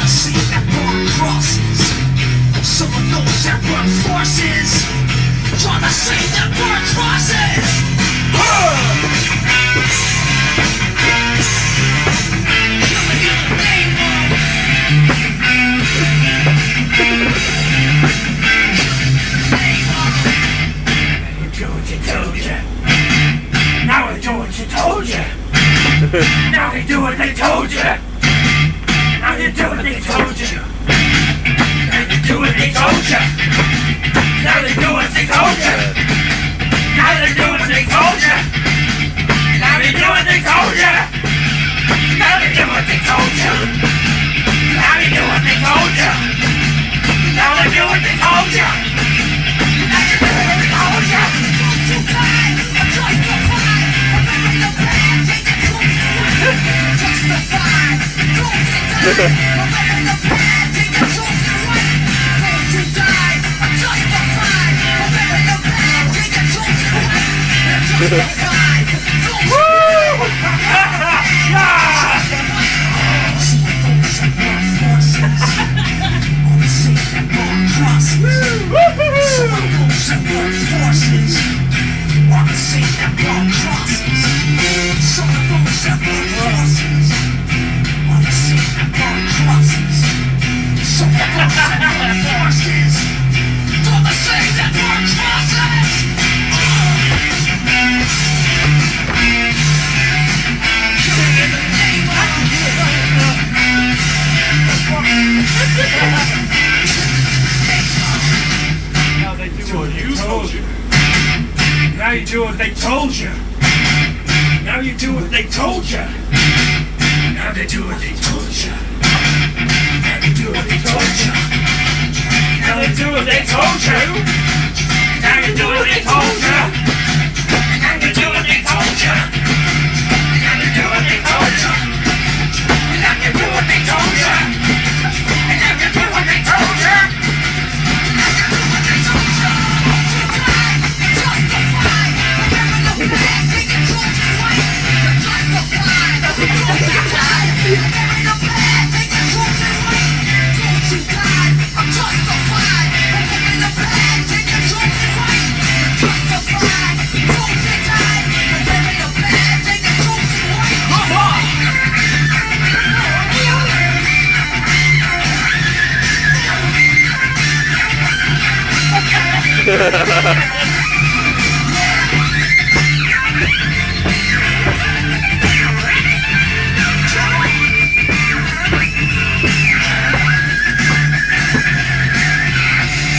see that born crosses. Some of those that run forces, trying to see that born crosses. Now they do what you told you. Now they do what they told you. Now they do what they told you. Now they do what they told you. Now they do what they told you. Now they do what they told you. Now they do what they told you. Now they do what they told you. Now they do what they told you. Now they do what they told you. Now they do what they told you. Now you do what they told you. Now you do what they told you. Now they do what they told you. Now they do what they told you. Now they do what they told you. Now you do what they told you. Now you do what they told you. Now you do what they told you. Now you do what they told you. Now you do what they told you. Ha ha ha.